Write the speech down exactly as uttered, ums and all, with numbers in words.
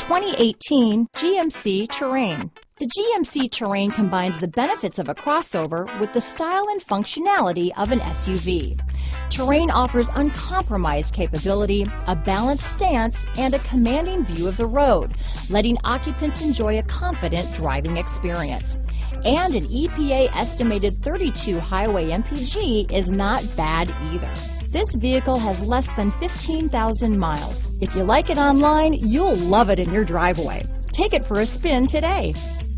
twenty eighteen G M C Terrain. The G M C Terrain combines the benefits of a crossover with the style and functionality of an S U V. Terrain offers uncompromised capability, a balanced stance, and a commanding view of the road, letting occupants enjoy a confident driving experience. And an E P A estimated thirty-two highway M P G is not bad either. This vehicle has less than fifteen thousand miles. If you like it online, you'll love it in your driveway. Take it for a spin today.